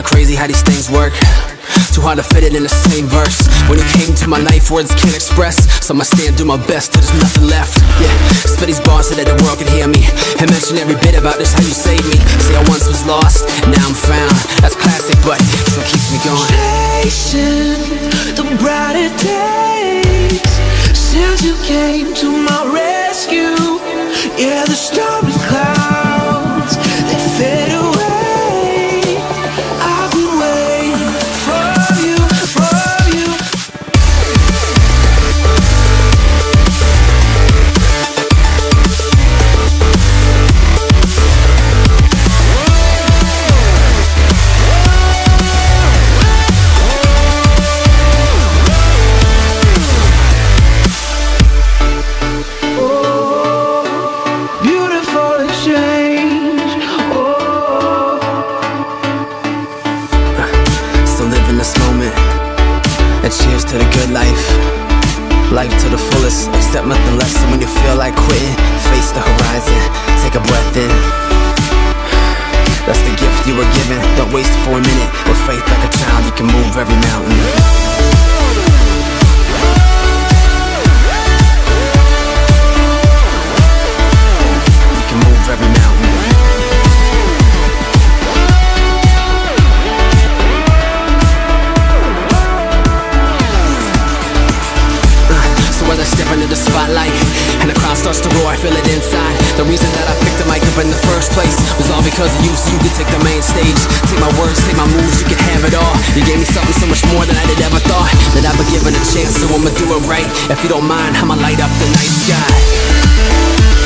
crazy how these things work. Too hard to fit it in the same verse. When it came to my life, words can't express, so I'ma stand, do my best till there's nothing left. Yeah, spit these bars so that the world can hear me, and mention every bit about this, how you saved me. Say I once was lost, now I'm found. That's classic, but it still keeps me going. Chasing the brighter days since you came to my rescue. Yeah, the stormy clouds, they fade away. I've been waiting for you, for you. This moment, and cheers to the good life. Life to the fullest, accept nothing less. And when you feel like quitting, face the horizon, take a breath in. That's the gift you were given. Don't waste it for a minute. With faith like a child, you can move every mountain. You can move every mountain. As I step into the spotlight and the crowd starts to roar, I feel it inside. The reason that I picked the mic up in the first place was all because of you, so you could take the main stage. Take my words, take my moves, you can have it all. You gave me something so much more than I did ever thought, that I've been given a chance, so I'ma do it right. If you don't mind, I'ma light up the night sky.